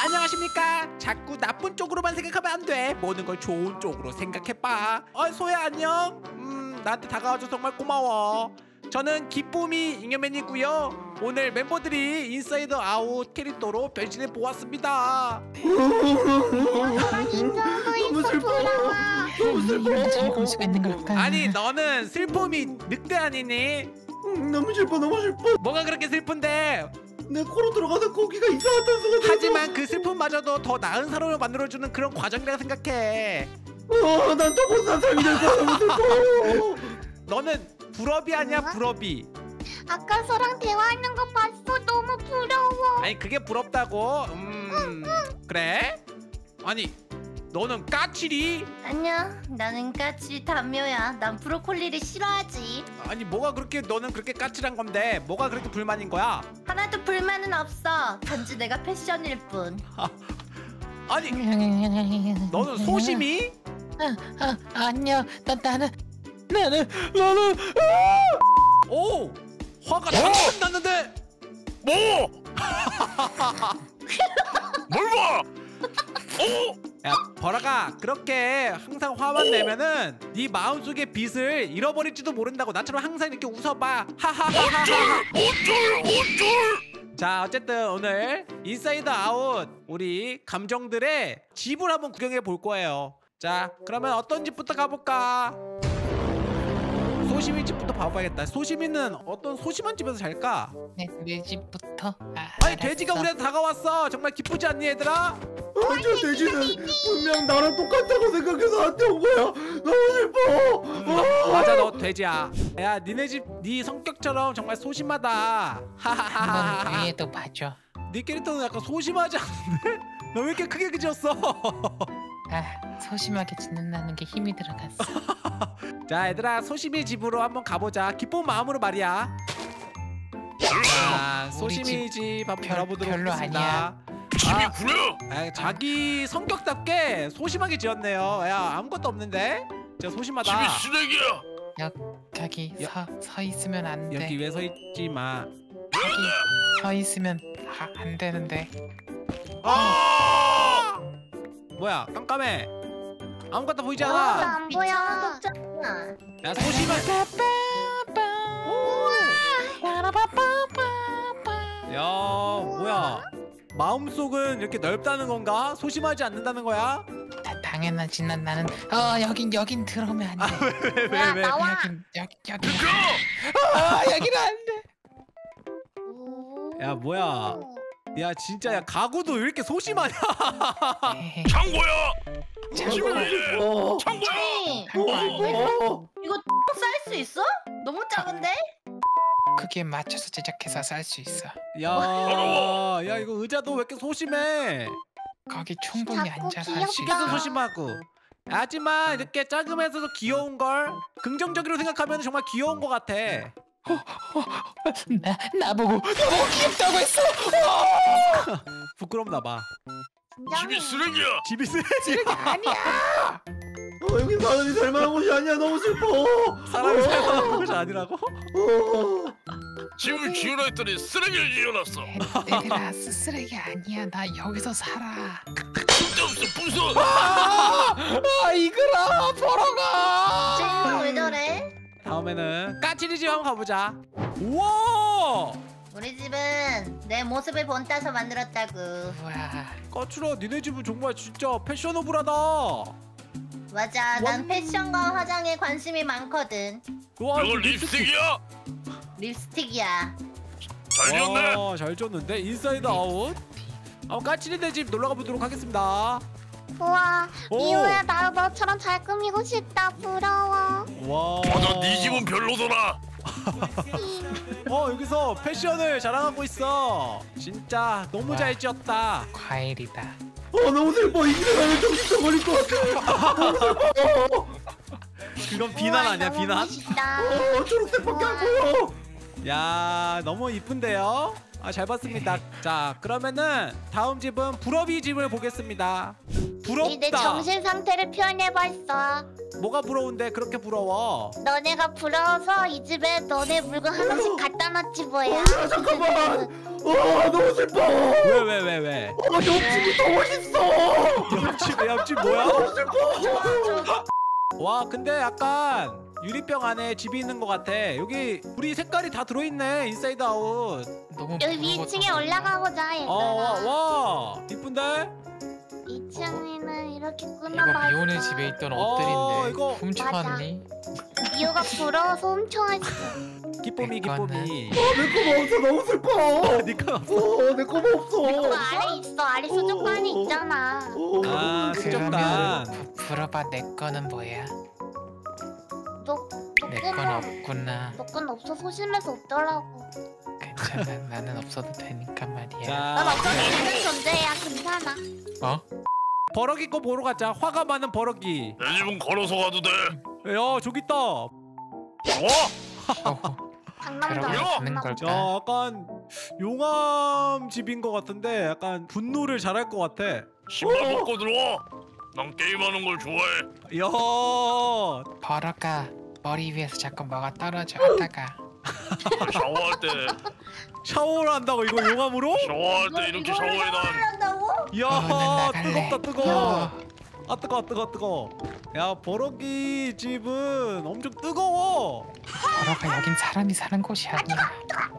안녕하십니까. 자꾸 나쁜 쪽으로만 생각하면 안 돼. 모든 걸 좋은 쪽으로 생각해봐. 소야 안녕. 나한테 다가와줘서 정말 고마워. 저는 기쁨이 잉여맨이고요. 오늘 멤버들이 인사이드 아웃 캐릭터로 변신해 보았습니다. 너무 슬퍼. 너무 슬퍼. 즐거울 수가 있는 걸까? 아니 너는 슬픔이 늑대 아니니? 너무 슬퍼. 너무 슬퍼. 뭐가 그렇게 슬픈데? 내 코로 들어가는 고기가 이상한 단서가 돼서. 하지만 그 슬픔마저도 더 나은 사람을 만들어주는 그런 과정이라고 생각해. 난 더 못산 삶이 될 거야. 너무 슬퍼. 너는 불업이 아니야 불업이. 아까 저랑 대화하는 거 봤어. 너무 부러워. 아니 그게 부럽다고? 그래? 아니 너는 까칠이? 아니야, 나는 까치 담요야. 난 브로콜리를 싫어하지. 아니 뭐가 그렇게 너는 그렇게 까칠한 건데 뭐가 그렇게 불만인 거야? 하나도 불만은 없어. 단지 내가 패션일 뿐. 아니 너는 소심이? 아니요. 나는 오! 화가 당근 났는데 뭐? 뭘 봐? 야 버라가 그렇게 항상 화만 내면은 네 마음속의 빛을 잃어버릴지도 모른다고. 나처럼 항상 이렇게 웃어봐. 하하하하. 어쩔! 자 어쨌든 오늘 인사이드 아웃 우리 감정들의 집을 한번 구경해 볼 거예요. 자 그러면 어떤 집부터 가볼까? 소심이 집부터 봐봐야겠다. 소심이는 어떤 소심한 집에서 잘까? 내 집부터. 아니 돼지가 우리한테 다가왔어. 정말 기쁘지 않니 얘들아? 저 돼지는 분명 나랑 똑같다고 생각해서 나한테 온 거야. 너무 슬퍼. 맞아 너 돼지야. 야 니네 집 네 성격처럼 정말 소심하다. 하하하하. 한번 위에도 봐줘. 네 캐릭터는 약간 소심하지 않은데? 너 왜 이렇게 크게 그렸어? 소심하게 짓는다는 게 힘이 들어갔어. 자 얘들아 소심이 집으로 한번 가보자. 기쁜 마음으로 말이야. 자 소심이 집 한번 열어보도록 별로 하겠습니다. 집이 구려? 자기 성격답게 소심하게 지었네요. 야 아무것도 없는데? 진짜 소심하다. 집이 쓰레기야. 여기 서 있으면 안 돼. 여기 왜 서 있지 마. 여기 서 있으면 안 되는데. 뭐야 깜깜해. 아무것도 보이지 나 않아. 안 보여. 없잖아. 야 소심한. 야 뭐야 마음속은 이렇게 넓다는 건가? 소심하지 않는다는 거야? 당연하지. 나는 여긴 들어오면 안 돼. 야, 왜? 나와. 여긴 그거! 여기는 안 돼. 야 뭐야 야 진짜 야 가구도 왜 이렇게 소심하냐? 창고야. 슬퍼. 창고야. 이거 쌀 수 있어? 너무 작은데? 크기에 맞춰서 제작해서 쌀 수 있어. 야 이거 의자도 왜 이렇게 소심해? 거기 충분히 자꾸 앉아서 할 수 귀엽다. 시계도 있어. 소심하고. 하지만 이렇게 작으면서도 귀여운 걸 긍정적으로 생각하면 정말 귀여운 것 같아. 나보고 귀엽다고 했어. 부끄럽나 봐. 집이 쓰레기야. 집이 쓰레기 아니야. 여긴 사람이 살만한 곳이 아니야. 너무 슬퍼. 사람이 살만한 것이 아니라고? 집을 지으라 했더니 쓰레기를 지어놨어. 얘들아 쓰레기 아니야. 나 여기서 살아. 쓸데없어 부숴. 이거라 보러가. 쟤는 왜 저래? 다음에는 까칠이 집 한번 가보자. 우와! 우리 집은 내 모습을 본따서 만들었다고. 뭐야? 까칠아 니네 집은 정말 진짜 패셔너블하다. 맞아, 난 패션과 화장에 관심이 많거든. 와 이거 립스틱이야? 립스틱이야. 잘 지었네. 와, 잘 지었는데 인사이드 아웃. 까칠이네 집 놀러가 보도록 하겠습니다. 우와, 오. 이호야 나도 너처럼 잘 꾸미고 싶다. 부러워. 와. 맞아 네 집은 별로더라. 여기서 패션을 자랑하고 있어. 진짜 너무 잘 지었다. 과일이다. 너무 슬퍼. 이 집에 가면 정신 버릴 것 같아. 너무 슬퍼. 그건 비난 아니야 비난? 멋있다. 초록색밖에 안 보여. 야 너무 이쁜데요? 잘 봤습니다. 자 그러면은 다음 집은 부러비 집을 보겠습니다. 부럽다. 내 정신 상태를 표현해봤어. 뭐가 부러운데 그렇게 부러워? 너네가 부러워서 이 집에 너네 물건 하나씩 갖다 놨지 뭐야. 잠깐만. 너무 슬퍼. 왜? 어때? 옆집이 더 멋있어. 옆집 뭐야? 너무 슬퍼. 와 근데 약간 유리병 안에 집이 있는 것 같아. 여기 우리 색깔이 다 들어있네. 인사이드 아웃. 너무 여기 위층에 올라가보자 얘들아. 와 이쁜데? 2층에는 이렇게 이거 끊어봐. 미혼의 집에 있던 옷들인데 이거 훔쳐갔니? 미호가 부러워서 훔쳐왔어. 기쁨이 기쁨이. 내 거만 없어. 너무 슬퍼. 니가 없어. 내 거만 없어. 그거 아래 있어. 아래 수족관이 있잖아. 아 수족관. 그러면 불어봐. 내 거는 뭐야? 내 건 너 없구나. 건 없어. 소심해서 없더라고. 괜찮아. 나는 없어도 되니까 말이야. 난 자 없어도 되는 존재야. 괜찮아. 어? 버럭이 거 보러 가자. 화가 많은 버럭이. 내 집은 걸어서 가도 돼. 야 저기 있다. 좋아. 강남도 그러고 야! 가는 자 걸까? 약간 용암 집인 것 같은데 약간 분노를 잘할 것 같아. 신발 벗고 들어와. 난 게임하는 걸 좋아해. 이야 버럭아, 머리 위에서 자꾸 뭐가 떨어져. 하다가 샤워할 때 샤워를 한다고 이거 용암으로? 샤워할 때 이렇게 샤워해 난. 한다고? 이야 난 나갈래. 뜨겁다 뜨거워. 아 뜨거워. 야 버럭이 집은 엄청 뜨거워. 버럭아, 여긴 사람이 사는 곳이 아니야.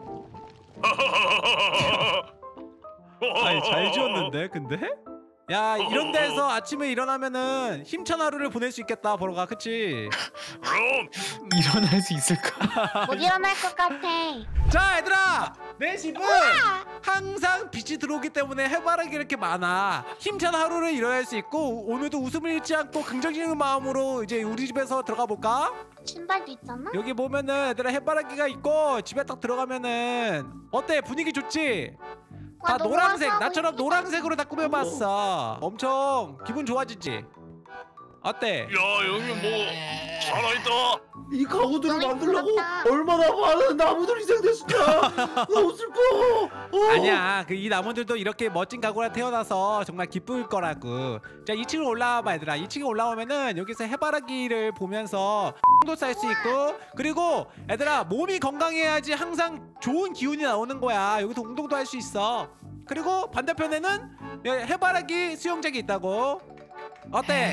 아니 잘 지었는데 근데? 야 이런 데서 아침에 일어나면은 힘찬 하루를 보낼 수 있겠다 버럭아 그치? 그럼 일어날 수 있을까? 못 일어날 것 같아. 자 얘들아 내 집은 항상 빛이 들어오기 때문에 해바라기 이렇게 많아. 힘찬 하루를 일어날 수 있고 오늘도 웃음을 잃지 않고 긍정적인 마음으로 이제 우리 집에서 들어가 볼까? 신발도 있잖아. 여기 보면은 얘들아 해바라기가 있고 집에 딱 들어가면은 어때 분위기 좋지? 다 와, 너무 노란색 화사하고 나처럼 이쁘다. 노란색으로 다 꾸며봤어. 엄청 기분 좋아지지? 어때? 야 여기 뭐 살아있다. 이 가구들을 너무 만들려고 부럽다. 얼마나 많은 나무들이 희생됐을까. 너무 슬퍼. 아니야 그 이 나무들도 이렇게 멋진 가구라 태어나서 정말 기쁠 거라고. 자 2층으로 올라와봐 얘들아. 2층에 올라오면은 여기서 해바라기를 보면서 도 쌀 수 있고 그리고 얘들아 몸이 건강해야지 항상 좋은 기운이 나오는 거야. 여기서 운동도 할 수 있어. 그리고 반대편에는 해바라기 수영장이 있다고. 어때?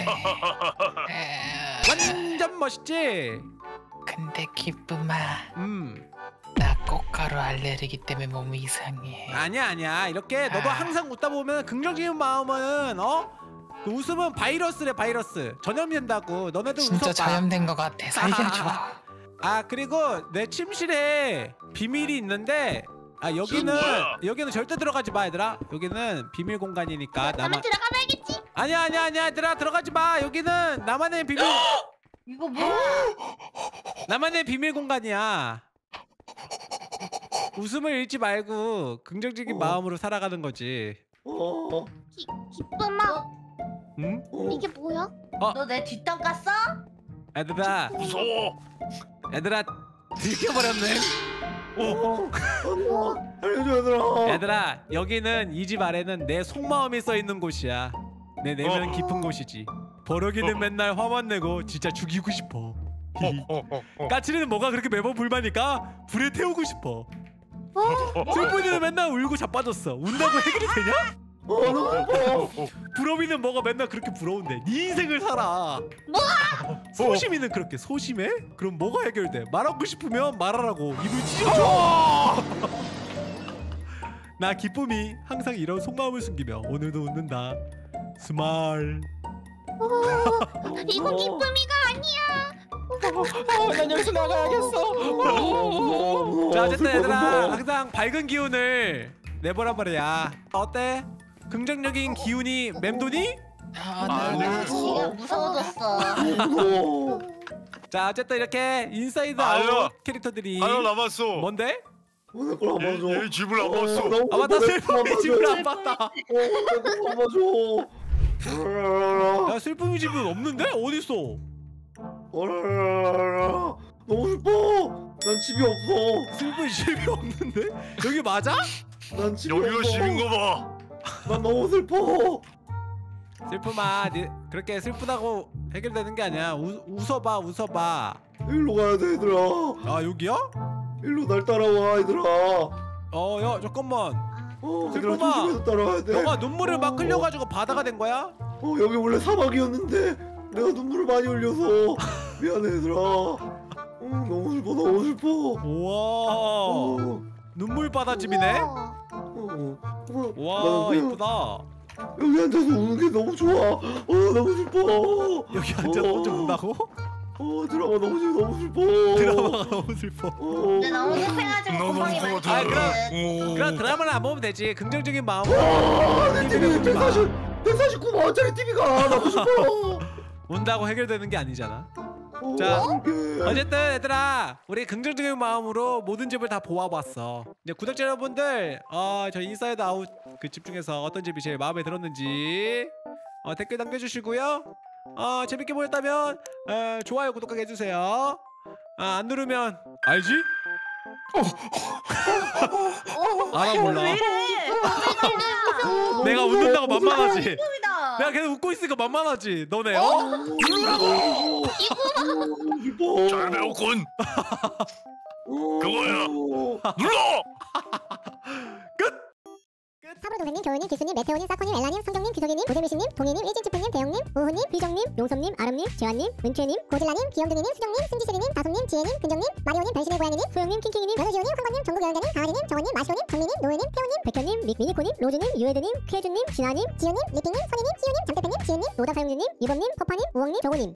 완전 멋있지? 근데 기쁨아, 나 꽃가루 알레르기 때문에 몸이 이상해. 아니야 이렇게 너도 항상 웃다 보면 긍정적인 마음은 그 웃음은 바이러스래. 바이러스 전염된다고. 너네도 진짜 웃어봐. 전염된 것 같아. 살려줘. 아 그리고 내 침실에 비밀이 있는데 뭐야? 여기는 절대 들어가지 마 얘들아. 여기는 비밀 공간이니까 나만 들어가봐야겠지. 아니야 얘들아 들어가지 마. 여기는 나만의 비밀 이거 뭐야? 나만의 비밀 공간이야. 웃음을 잃지 말고 긍정적인 마음으로 살아가는 거지. 기쁨아. 응? 이게 뭐야? 너 내 뒷담 깠어? 얘들아 무서워. 들켜버렸네. 알려줘 얘들아. 얘들아 여기는 이 집 아래는 내 속마음이 써있는 곳이야. 내 내면 깊은 곳이지. 버럭이는 맨날 화만 내고 진짜 죽이고 싶어. 까칠이는 뭐가 그렇게 매번 불만이니까 불에 태우고 싶어. 슬픈이는 맨날 울고 자빠졌어. 운다고 해결이 되냐? 너무 슬퍼. 부러미는 뭐가 맨날 그렇게 부러운데 네 인생을 살아. 소심이는 그렇게 소심해? 그럼 뭐가 해결돼? 말하고 싶으면 말하라고. 입을 찢어줘. 나 기쁨이 항상 이런 속마음을 숨기며 오늘도 웃는다. 스마일. 이거 기쁨이가 아니야. 난 여기서 나가야겠어. 자 어쨌든 얘들아 항상 밝은 기운을 내보란 말이야. 어때? 긍정적인 기운이 맴도니? 지가 무서워졌어. 무서워. 자 어쨌든 이렇게 인사이드 아유. 아웃 캐릭터들이 하나 남았어. 뭔데? 내 걸 안 봐줘. 얘 집을 안 봤어. 아 맞다 슬픔이 집을 안 봤다. 내걸 안 봐줘. 야 슬픔이 집은 없는데? 어딨어? 너무 슬퍼. 난 집이 없어. 슬픔이 집이 없는데? 여기 맞아? 난 집이 여기가 없어. 집인 거 봐. 난 너무 슬퍼. 슬픔아 그렇게 슬프다고 해결되는 게 아니야. 웃어봐 웃어봐. 일로 가야 돼 얘들아. 아 여기야? 일로 날 따라와 얘들아. 야 잠깐만. 얘들아 슬픔아, 조심해서 따라와야 돼. 너가 눈물을 막 흘려가지고 바다가 된 거야? 여기 원래 사막이었는데 내가 눈물을 많이 흘려서 미안해 얘들아. 너무 슬퍼 너무 슬퍼. 우와, 눈물 바다집이네. 와, 이쁘다. 여기 앉아서 우는 게 너무 좋아. 너무 슬퍼. 여기 앉아서 혼자 운다고? 드라마 너무 슬퍼. 드라마가 너무 슬퍼. 근데 너무 급해가지고 너무 구멍이 많이 슬퍼, 뚫렸거든. 그럼 드라마를 안 보면 되지. 긍정적인 마음으로. 내 TV 149만 원짜리 TV가 나고 싶어. 운다고 해결되는 게 아니잖아. 자, 어쨌든 얘들아, 우리 긍정적인 마음으로 모든 집을 다 보아봤어. 이제 구독자 여러분들, 저희 인사이드 아웃 그 집중해서 어떤 집이 제일 마음에 들었는지 댓글 남겨주시고요. 재밌게 보셨다면 좋아요, 구독하게 해주세요. 안 누르면 알지? 알아 몰라. 왜 이래? 내가 웃는다고 만만하지. 꿈이다. 내가 계속 웃고 있으니까 만만하지. 너네 슬퍼. 잘 배웠군. 그거야. 눌러. 사부동생님, 교우님, 기수님, 메테오님, 사코님, 엘라님, 성경님, 귀석이님, 고재미신님, 동희님, 일진주프님, 대영님, 우후님, 비정님, 용섭님, 아름님, 재환님, 은채님, 고질라님, 귀염둥이님, 수정님, 승지슬이님, 다솜님, 지혜님, 근정님, 마리오님, 변신의 고양이님, 소영님, 킹킹이님, 여자지호님, 황건님, 전국여행자님, 강아지님, 정원님, 마시오님, 장미님, 노예님, 태호님, 백현님, 미니코님, 로즈님, 유에드님, 쾌준님, 진아님, 지연님, 리핑님, 선희님, 시우님, 잠대표님, 지은님, 노다사용주님, 유범님, 퍼파님, 우엉님, 정호님.